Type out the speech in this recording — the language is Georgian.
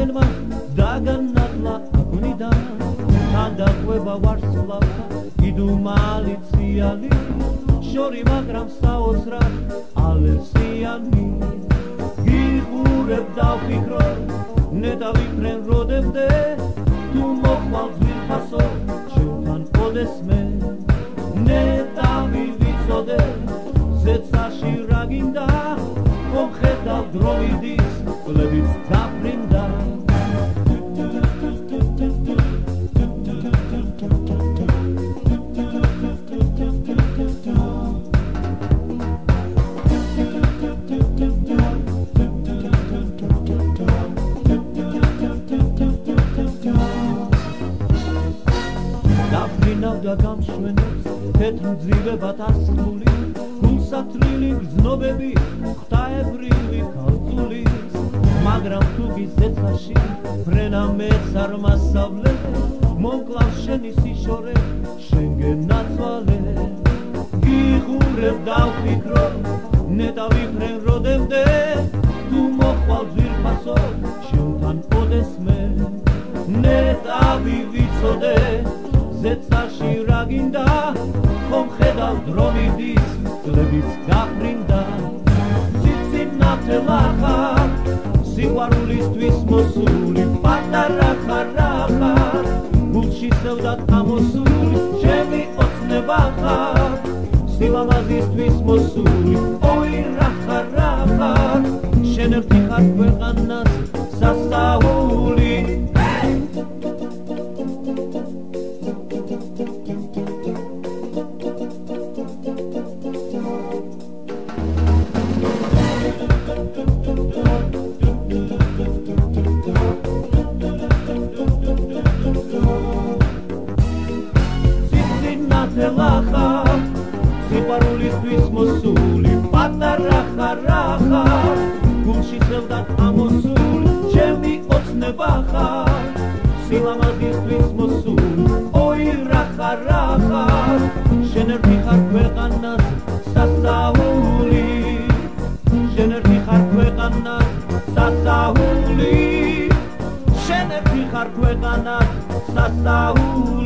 ჩვენმა დაგანახლა აგვიდან თანდაყვება ვარსკვლავთა იდუმალი ციალი შორი მაგრამ საოცრად ალერსიანი გიყურებ დავფიქრო ნეტავიფრენ როდემდე თუ მოხვალ ძვირფასო ჩვენთან ოდესმე ნეტავი ვიცოდე ზეცაში რა გინდა მომხედავ დროიდის კლებიც გაფრინდა და გამშვენებს თეთრ მძივებად ასხული გულსათლილი გრძნობები ღვთაებრივი ქალწული მაგრამ თუ გიზეცაში ბრენა მეც არ მასავლე მომკლავს შენი სიშორე შენგენ ნაცვალე გიყურებ დავფიქრო ნეტავიფრენ როდემდე თუ მოხვალ ძვირფასო ჩვენთან ოდესმე ნეტავი ვიცოდე ზეცაში რა გინდა ხომ ხედავ დროიდის კლებიც გაფრინდა ციცინათე ლახარ სიყვარულისთვის მოსული პატარა ხარ გულში სევდად ამოსული ჩემი ოცნება ხარ სილამაზისთვის მოსული ოი რა ხარ შენ ერთი ხარ ქვეყანას სასაული სიყვარულისთვის მოსული პატარა ხარ გულში სევდად ამოსული ჩემი ოცნება ხარ სილამაზისთვის მოსული ოი რა ხარ შენ ერთი ხარ ქვეყანას სასაული შენ ერთი ხარ ქვეყანას სასაული შენ ერთი ხარ ქვეყანას სასაული